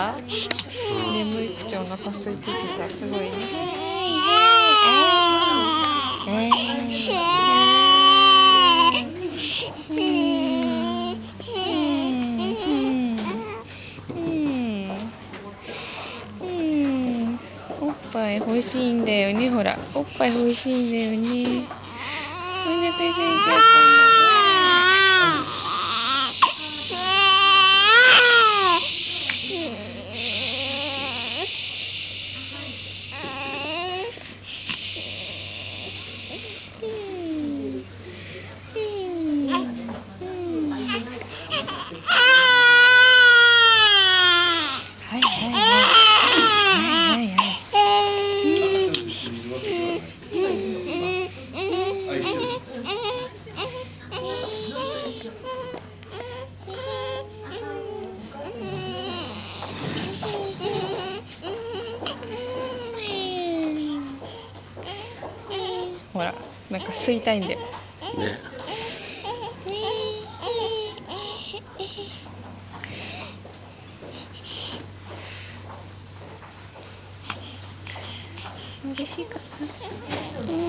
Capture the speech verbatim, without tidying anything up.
さ、眠いくてお腹空いててさ、すごいね。おっぱい欲しいんだよね、ほら、おっぱい欲しいんだよね。お腹空いちゃったんだよ。はいはいはいはいはいはい。ほら、なんか吸いたいんだよ。 ね。 嬉しいかな。